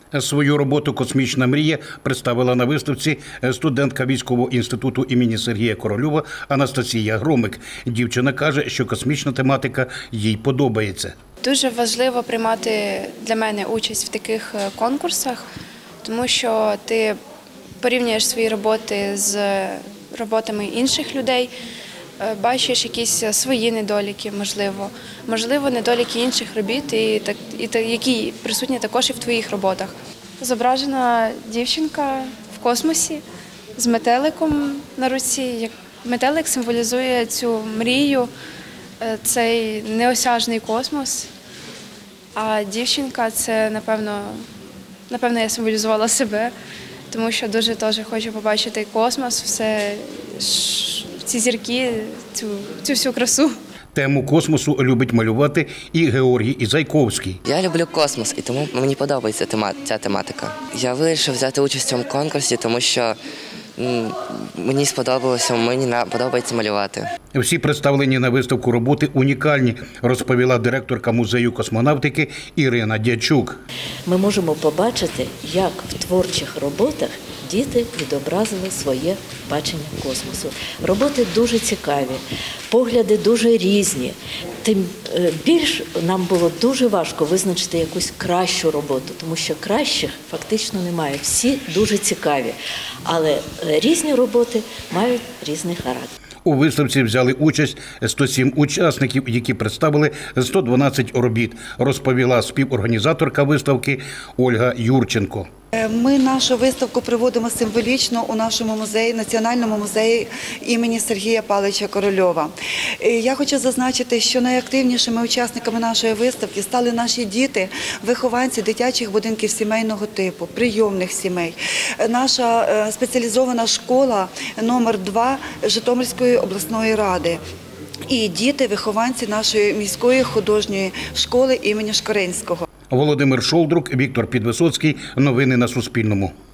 Свою роботу «Космічна мрія» представила на виставці студентка військового інституту імені Сергія Корольова Анастасія Громик. Дівчина каже, що космічна тематика їй подобається. Дуже важливо приймати для мене участь в таких конкурсах, тому що ти порівнюєш свої роботи з роботами інших людей, бачиш якісь свої недоліки, можливо, недоліки інших робіт, які присутні також і в твоїх роботах. Зображена дівчинка в космосі з метеликом на руці. Метелик символізує цю мрію, цей неосяжний космос, а дівчинка – це, напевно, я символізувала себе, тому що дуже теж хочу побачити космос, ці зірки, цю всю красу. Тему космосу любить малювати і Георгій Ізайковський. Я люблю космос, і тому мені подобається ця тематика. Я вирішив взяти участь в цьому конкурсі, тому що мені сподобалося, мені подобається малювати. Всі представлені на виставку роботи унікальні, розповіла директорка музею космонавтики Ірина Дячук. Ми можемо побачити, як в творчих роботах діти відобразили своє бачення космосу. Роботи дуже цікаві, погляди дуже різні. Тим більш нам було дуже важко визначити якусь кращу роботу, тому що кращих фактично немає. Всі дуже цікаві, але різні роботи мають різний характер. У виставці взяли участь 107 учасників, які представили 112 робіт, розповіла співорганізаторка виставки Ольга Юрченко. Ми нашу виставку проводимо символічно у нашому музеї, Національному музеї імені Сергія Павловича Корольова. Я хочу зазначити, що найактивнішими учасниками нашої виставки стали наші діти, вихованці дитячих будинків сімейного типу, прийомних сімей. Наша спеціалізована школа номер 2 Житомирської обласної ради. І діти, вихованці нашої міської художньої школи імені Шкоренського. Володимир Шолдрук, Віктор Підвисоцький. Новини на Суспільному.